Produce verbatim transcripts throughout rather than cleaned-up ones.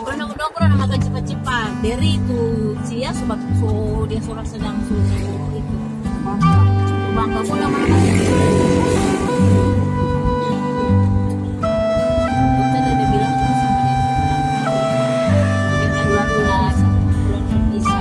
Karena udah kurang makan cepat-cepat. Dari itu sia sebab so dia surat sedang suruh itu. Bangka pula makan. Dokter ada bilang sama dia. Dia bulan bulan bulan bisa.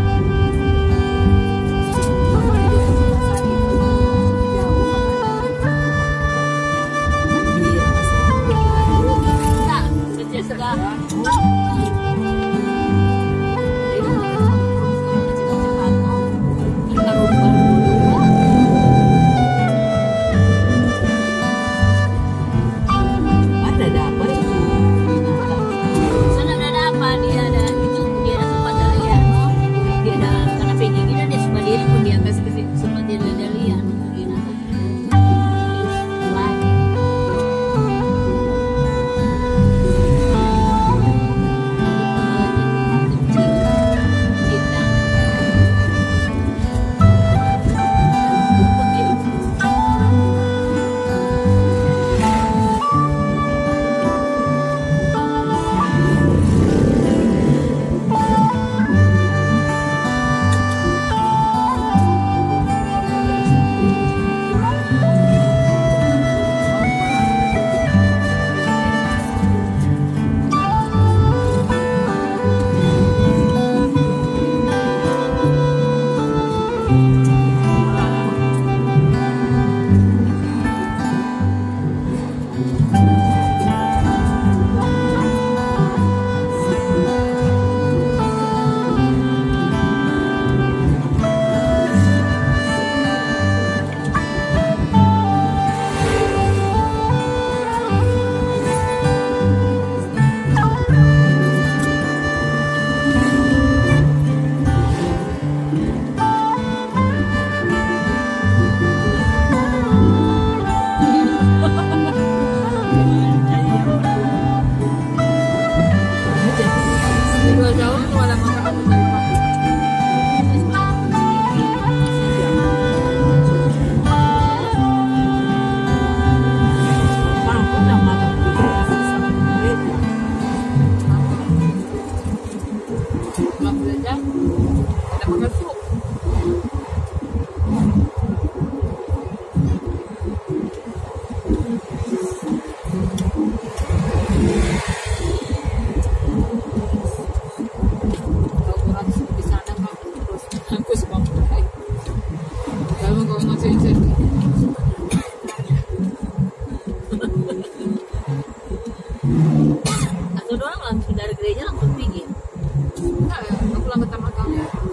Atau doang langsung dari gereja langsung pergi. Enggak, aku pulang pertama kali.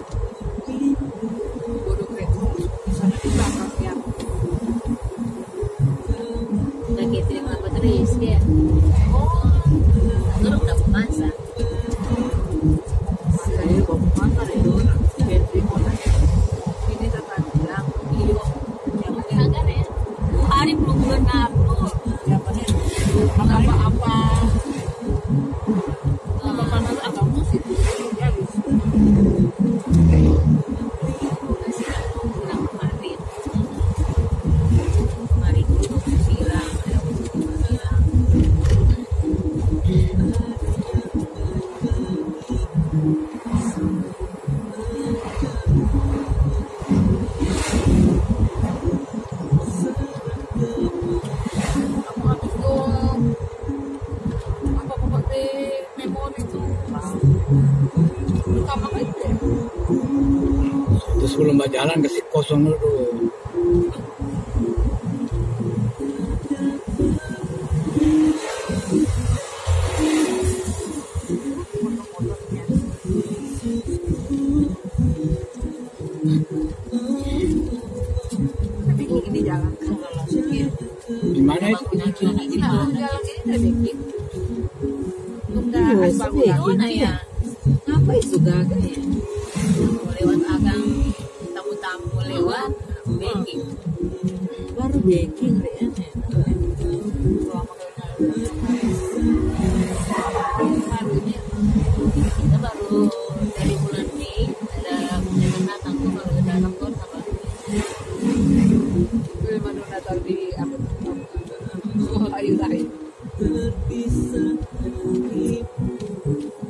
Bodoh kereta. Sana di belakang ya. Udah kayak terima baterai ya. Oh, itu udah pemasa. Saya bawa pemasa itu. Betri mana? Ini tetap bilang iyo. Yang agak ya. Hari belum bulan April. Siapa nih? Apa-apa. Apa-apa nanti atau musik. Ya, gitu. Terus sebelum mbak jalan kasih kosong dulu. Tapi ini jalan Di mana itu? jalan ini udah bikin. Udah Iya, asbak gimana ya? Apa itu gagal ya? Lewat agang tamu-tamu lewat baking. Baru baking deh ya. Kita baru dari bulan Mei ada yang datang tuh baru ada dokter sama belum ada Natal di apa? Oh, ayo-ayo.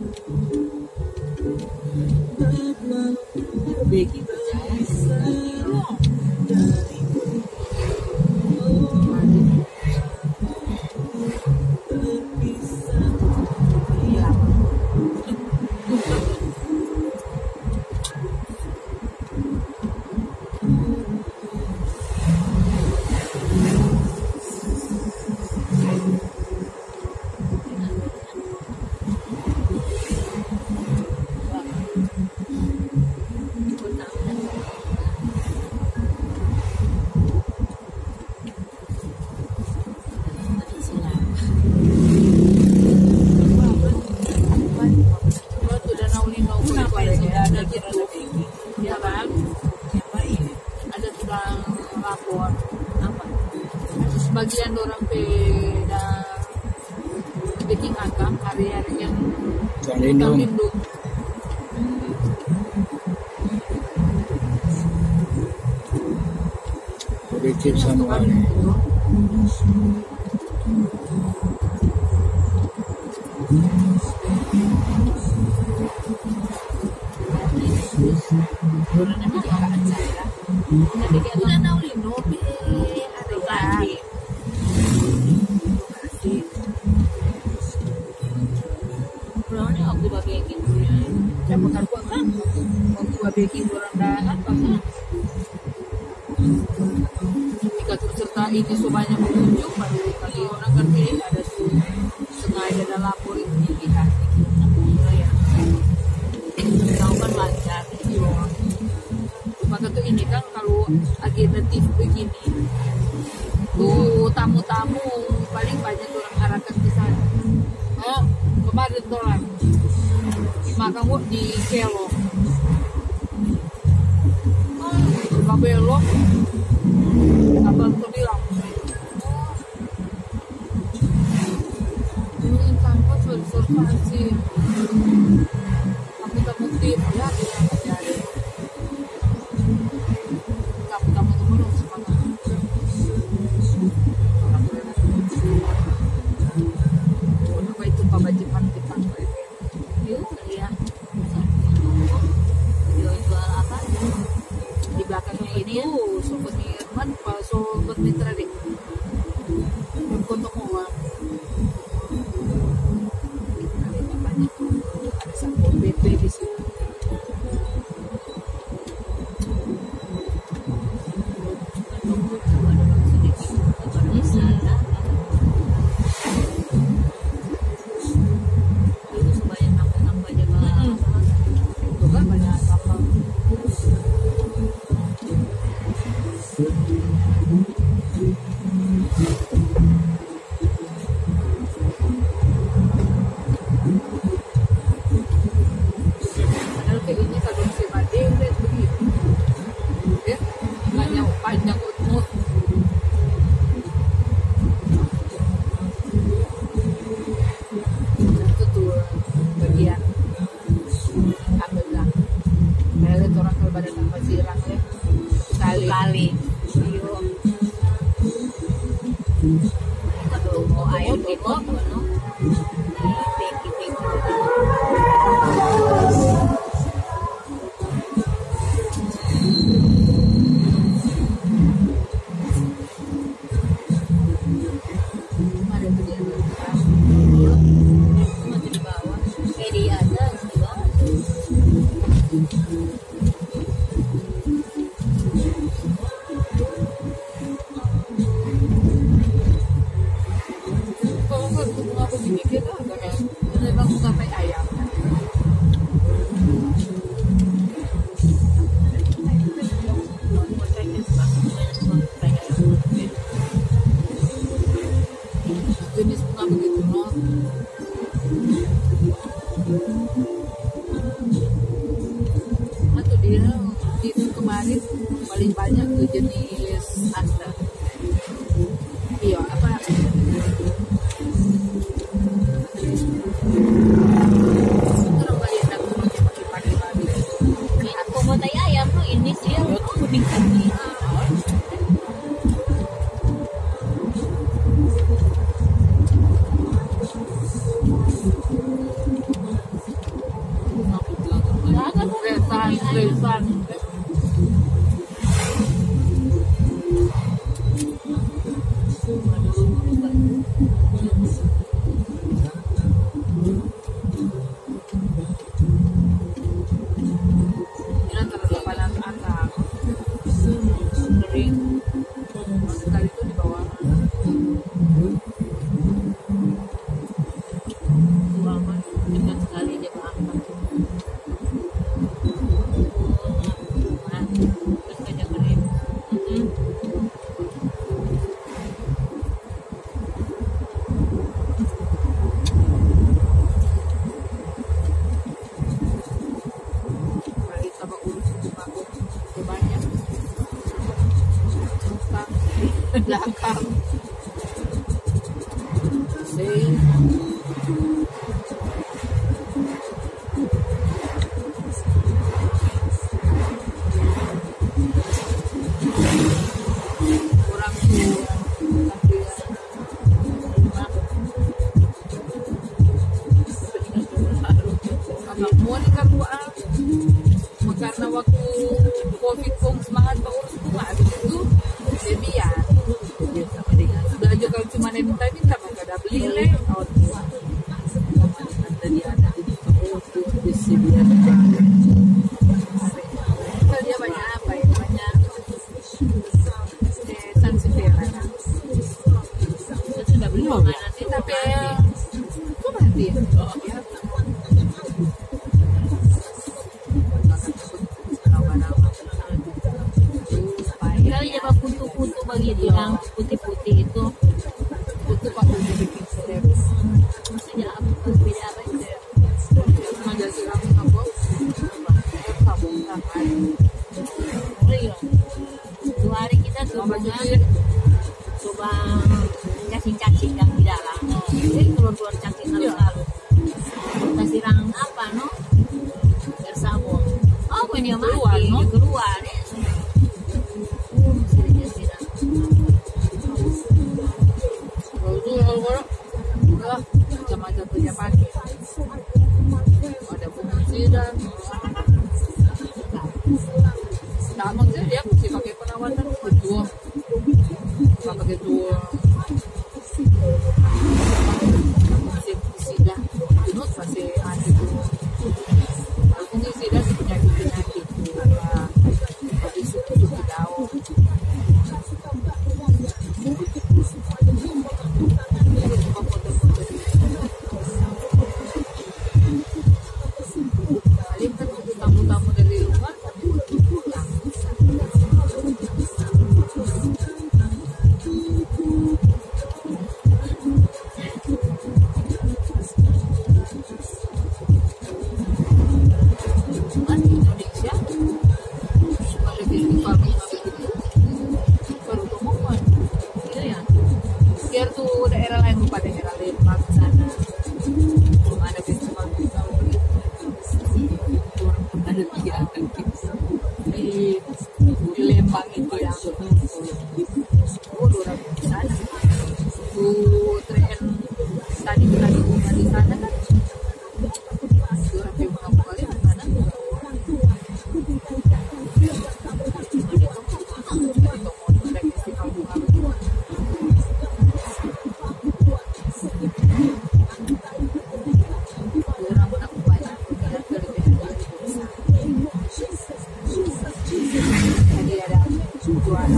Becky percaya. Waktu Danau Lino Kenapa ada sudah ada ada kira ada Becky? ya kan? Siapa ini? Ada tukang lapor. Apa? Sebagian orang beda bikin akam hari-hari yang Tukang lindung. lindung. Objektif sama kali. Orang yang bikin acara. Tapi kayak udah Danau Lino, be ada lagi. Berarti aku bagi gitu ya. Yang bukan gua kan, waktu gua bikin orang dah apa kan? Jika turut serta ini semuanya pengunjung baru kali orang kan pilih ada tuh sengaja ada lapor itu dilihat Ya. Tahu kan lancar. gitu. Maka tuh ini kan kalau agitatif begini tuh tamu-tamu paling banyak orang arahkan ke sana. Oh, kemarin tuh orang di Makamu di Kelo. Oh, belok. Abang tuh bilang, ini kampus bersurvasi. Kamu tak bukti ya dia jadi. Kamu kamu tuh belum semangat. Apa itu Pak Jepang-Jepang? Yuk, lihat. Video jual apa? Di belakangnya ini Souvenir. tuh souvenir man, Pak sobat mitra deh. Untuk uang. Banyak tuh. Ada satu B P di situ. Tunggu tuh ada bang sedikit. Baru di sana. Itu sebanyak nambah-nambah aja bang. Itu kan banyak sampah. Padahal kayak ini kalau si Made udah begitu. Ya, banyak panjang umur. Itu tuh bagian ambil kayak lihat orang kalau badan tanpa sirang ya sekali Kali. Iyo. Ketemu ayam gitu. No? Di Becky-Becky. ada tuh dia Iyo. Masih di bawah. Eh di atas di bawah. kalau kan bunga begini kita agak ya memang sampai ayam jenis bunga begitu no atau dia itu kemarin paling banyak tuh jenis asta iya apa orang balik nak pakai pagi-pagi Ini aku mau tanya ayam tuh ini sih ya kuning tadi. resan resan belakang. See? Kurang tuh tapi agak mau nih kan gua karena waktu covid kong semangat paurus tuh itu jadi ya belajar kalau cuma minta minta maka ada beli leh awal tua tadi ada di sini ada dia banyak apa ya banyak eh sansevieria Saya sudah beli oh, nanti tapi tapi kok mati ya kali coba kutu-kutu bagi bilang putih-putih itu itu pak udah bikin serius maksudnya apa beda apa itu aja sih kamu apa kamu ngapain Rio dua hari kita tuh Mama bunga cuci coba cacing-cacing yang di dalam jadi keluar-keluar cacing Iya. halus-halus kita siram apa no air sabun oh ini yang Keluar, mati no? keluar ya uh, siram-siram kalau itu kalau kalau udah macam-macam tuh dia pakai ada fungicida nah maksudnya dia mesti pakai perawatan kedua nggak pakai dua fungicida itu pasti anti kalau fungicida sih penyakit-penyakit nah, habis itu suku daun paling kan untuk tamu-tamu dari luar pulang cuman di Indonesia kalau festival begitu baru pengumuman itu ya biar tuh daerah lain lupa daerah lain ke sana belum ada festival festival begitu ada tiga di di Lembang itu yang oh orang di sana tuh tren tadi kita di rumah di sana kan orang Lembang kali di sana ada festival bunga begitu orang nak banyak berjalan ke daerah jadi ada juara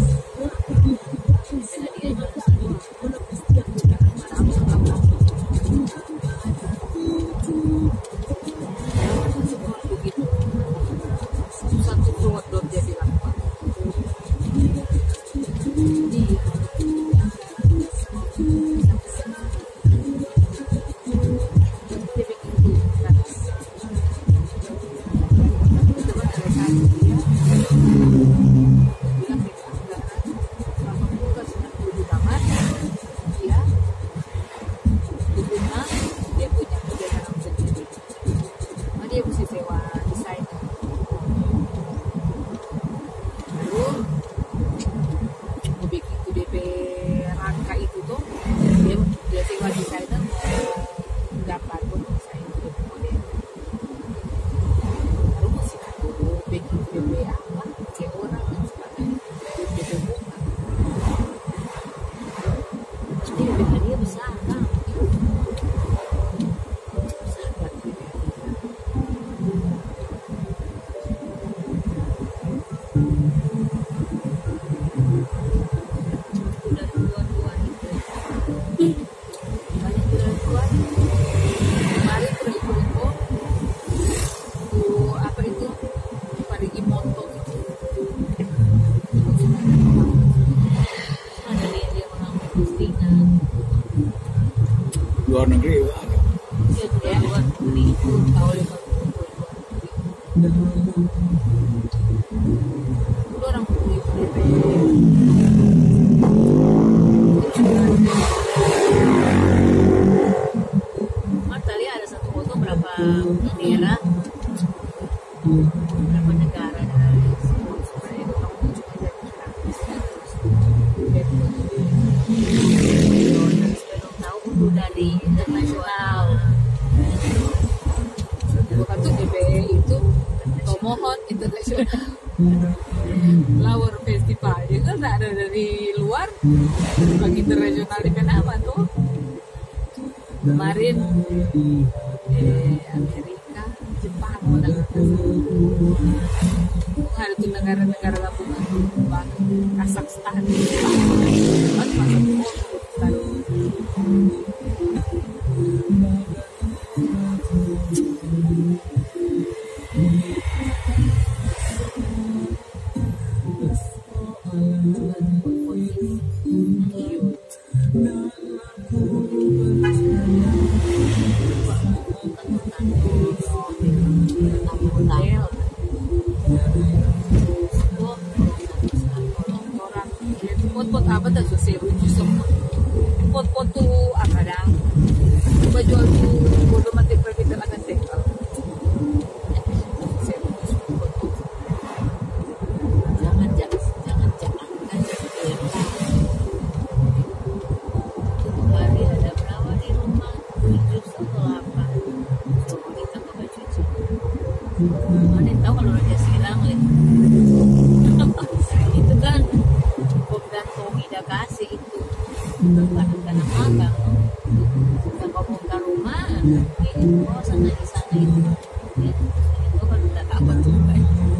begitu satu dot dia bilang iya dia bikin tuh kan coba dari satu dia bilang gitu anggaran delapan puluh ke sembilan puluh juta mas dia bunga dia punya punya tanam sendiri nah, dia mesti sewa desainer lalu mau bikin itu D P rangka itu tuh dia dia sewa desainer mau dapat pun desainer untuk model lalu mesti aku bikin D P apa ke orang dan sebagainya D P bunga jadi B P dia besar kan besar kan D P udah dua-dua itu banyak tuan kemarin berikut tuh apa itu pada Gimoto itu ada dia dia mengambil postingan Luar negeri ada. dia juga buat beli itu tahu lima udah orang beli D P beberapa daerah, beberapa negara dari sebenarnya itu kamu cuma jadi gratis ya. Terus belum tahu udah dari internasional. Bukan tuh D B E itu Tomohon Internasional Flower Festival. Itu kan ada dari luar, bukan internasional di Panama tuh. Kemarin eh, Amerika, Jepang, udah ada tuh negara-negara gabungan, Kazakhstan, pas masuk lalu pot-pot apa tuh sosial justru pot-pot tuh apa dah coba jual tuh bodoh mati berbeda akan tinggal Jangan jangan jangan jangan jangan itu hari ada berapa di rumah tujuh atau delapan suruh kita ke baju cuci. Mana tahu kalau dia silang itu kan penggantung ida kasih itu bukan karena magang kita bongkar rumah itu oh sana di sana itu ya, itu kan udah apa tuh kan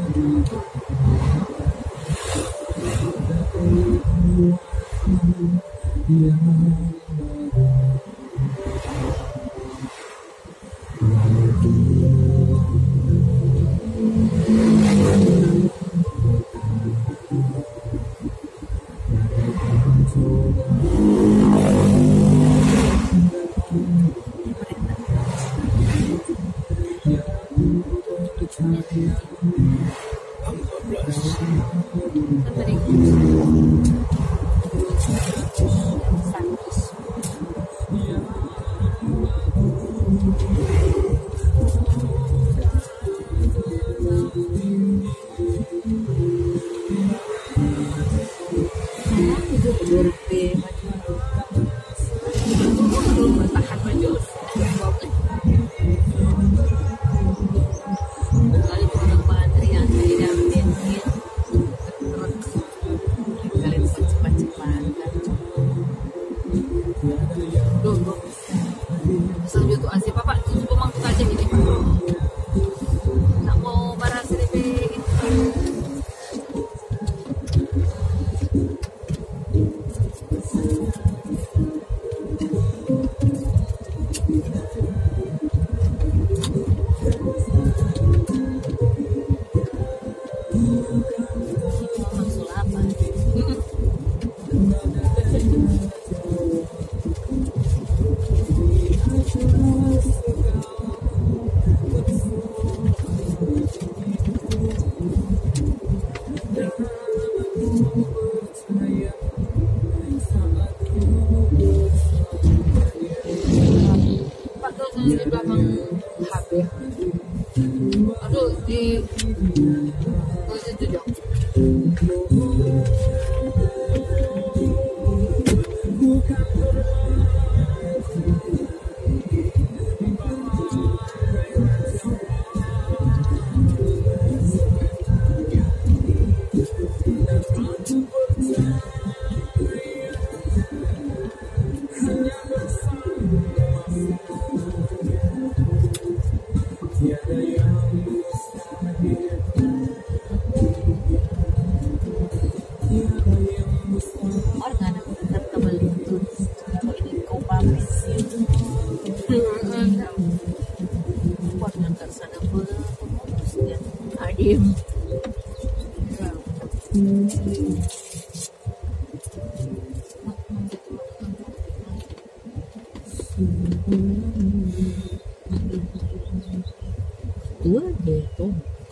tua gitu.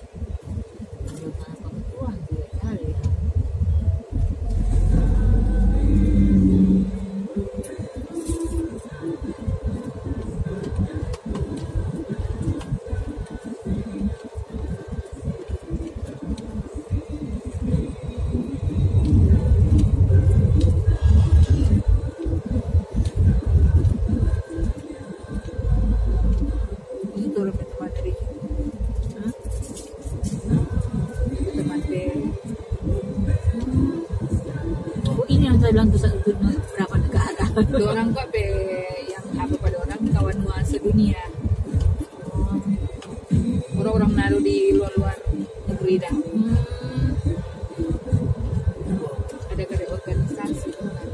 Tua dia kali ya. bilang tuh satu berapa negara. Dua orang kok be yang apa pada orang kawan nuansa sedunia. Orang-orang naruh di luar-luar negeri dah. Hmm. Ada kada organisasi.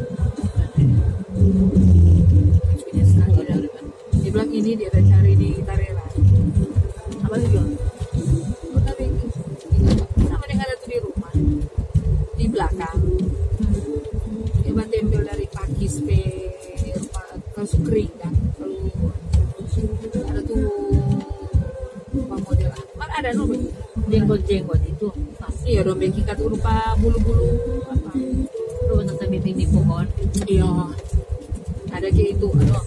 Punya sekali dah. Dia bilang ini dia ada cari di Tarela. Apa itu? Oh, tapi ini sama dengan ada tuh di rumah. Di belakang. Dia buat tempel dari pakis pe kalau kering kan. Kalau ada tuh apa model apa ada no Jenggot-jenggot itu. iya dong beki kata rupa bulu-bulu apa Terus sampai di pohon. iya ada kayak itu ano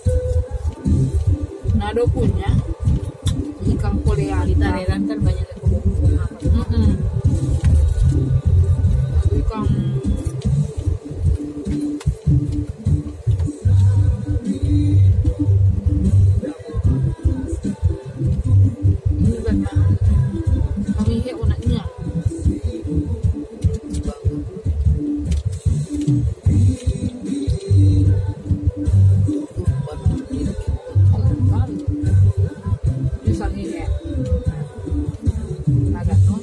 nado punya ikan korea Di Tarelan kan banyak kebun-kebun apa. mm ikan ini kan kami hiyak unaknya misalnya ya agak no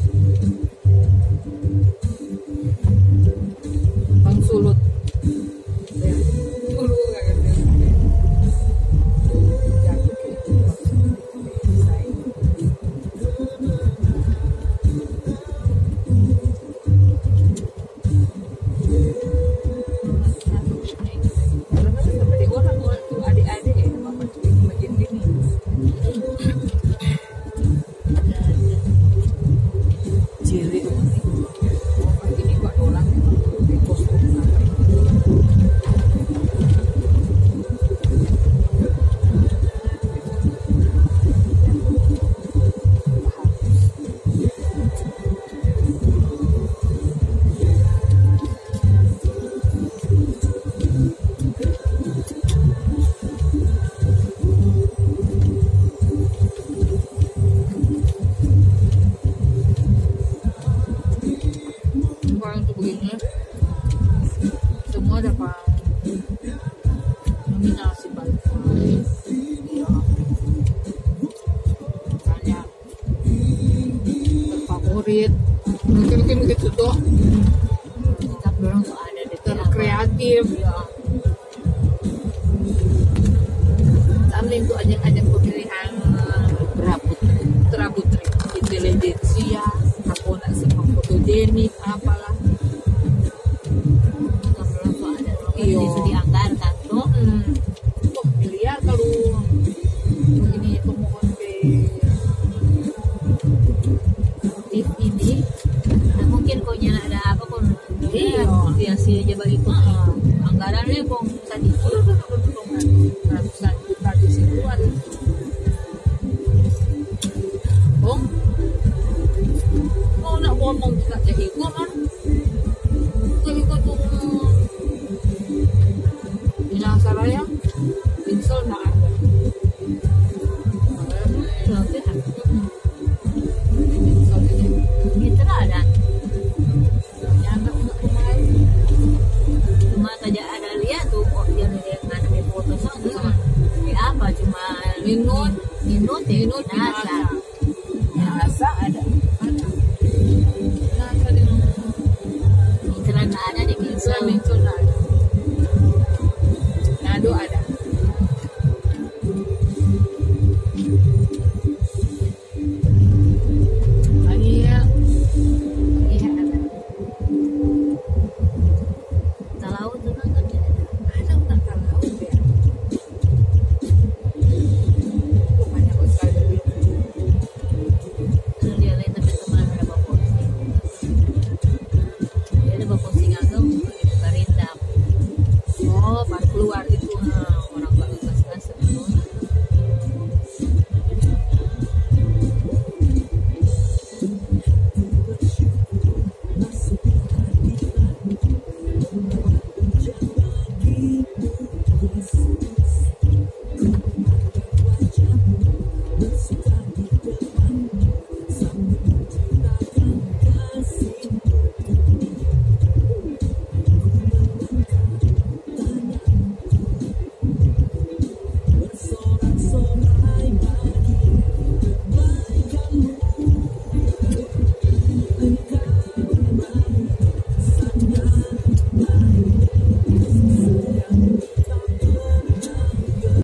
bang sulut ya dulu agak jatuh gitu orang-orang tuh adik-adik ya bapak tuh bagian gini Ciri. ini kok orang di kostum orang tuh begini semua dapat nominasi balik iya misalnya terfavorit mungkin-mungkin begitu tuh Tetap orang tuh ada di terkreatif ya samping tuh ajang-ajang pemilihan berabut. terabut intelijensia apa nak semua fotogenik apalah Tetap orang tuh ada. Iya. Itu dianggarkan tuh. hmm. Kok miliar kalau ini pemohon ke Tip ini nah, mungkin kok nyala ada apa kok Iya. dia sih aja bagi kok anggarannya kok sedikit. ratusan juta di situ ada Bong mau nak ngomong kita jadi gua kan jadi gua tuh bilang saraya pinsel nak ada Oke, pinsel ini gitu lah ada. nyangka untuk pemain Cuma saja ada lihat tuh kok dia lihat mana di foto sama sama. Di apa cuma minut minut ya minut nasa. biasa ada ada nasa di Internet nggak ada di Minso. Islam itu ada nado ada iya iya ada Tahu tuh kan kan ada. ada udah tahu ya kok banyak sekali Terus dia lihat teman-teman ada bawa posting. Dia ada bawa posting agam buka rindam. oh baru keluar itu Nah, orang baru kelas-kelas sebelum.